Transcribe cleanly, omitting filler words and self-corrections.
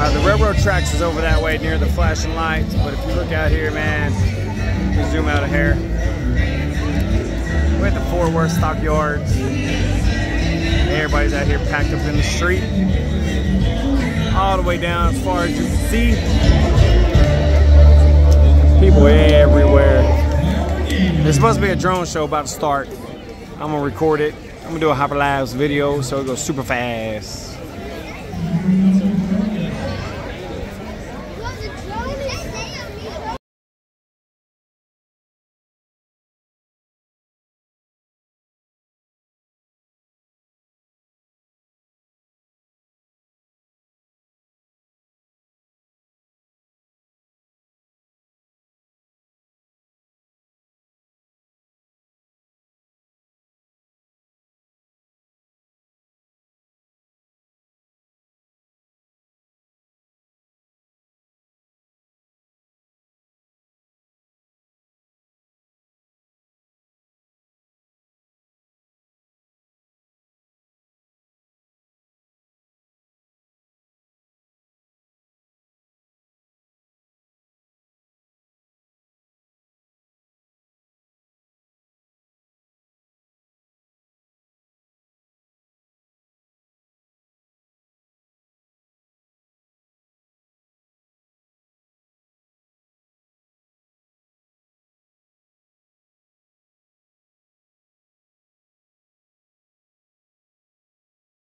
The railroad tracks is over that way near the flashing lights, but if you look out here, man, you zoom out a hair. We're at the Fort Worth Stockyards. Everybody's out here packed up in the street. All the way down as far as you can see. People everywhere. There's supposed to be a drone show about to start. I'm gonna record it. I'm gonna do a hyperlapse video so it goes super fast.